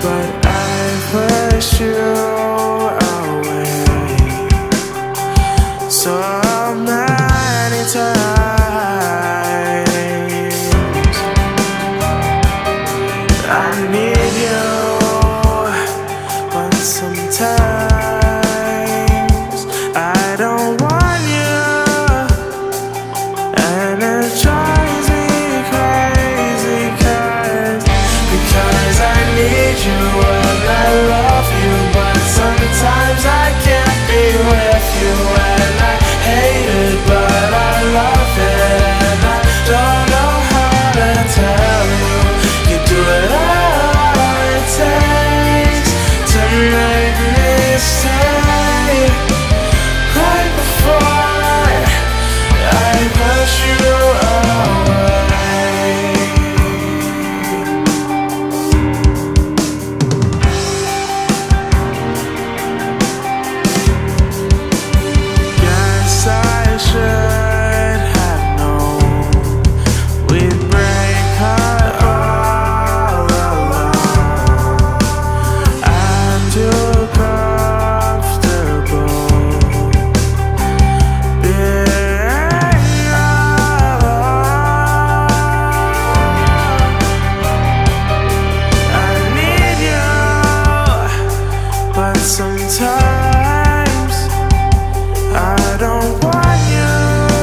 but I pushed you away so many times. I need you, but sometimes I don't want you, and it drives me crazy, because I need you and I love you, but sometimes I can't be with you, and I hate it, but I love it, and I don't know how to tell you. You do it all it takes to make me stay, right before I push you away. Guess I should have known we'd break heart all alone. I'm too comfortable being alone. I need you, but sometimes I don't want you,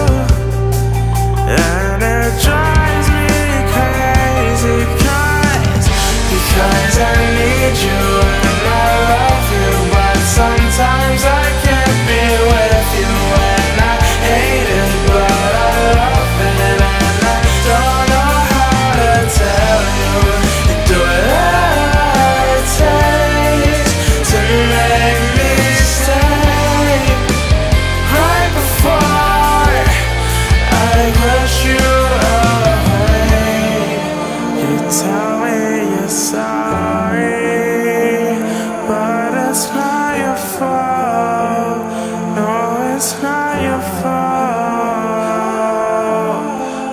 and it drives me crazy, because I need you and I love you, but sometimes I can't be with you, and I hate it, but I love it, and I don't know how to tell you. You do it all it takes to make me stay, right before I push you away. You tell me you're sorry, but it's not your fault. No, it's not your fault.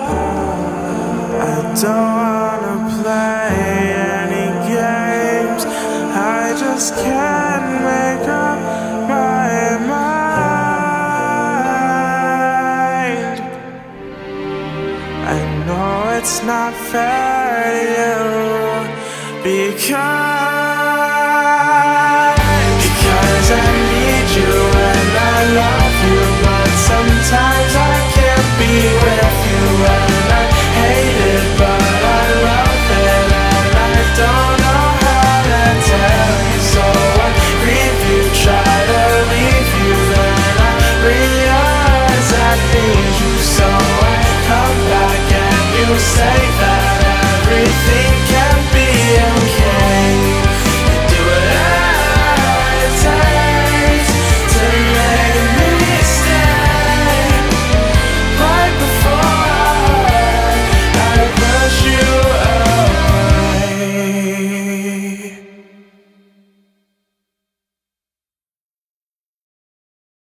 I don't wanna play any games, I just can't make up my mind. I know it's not fair to you, because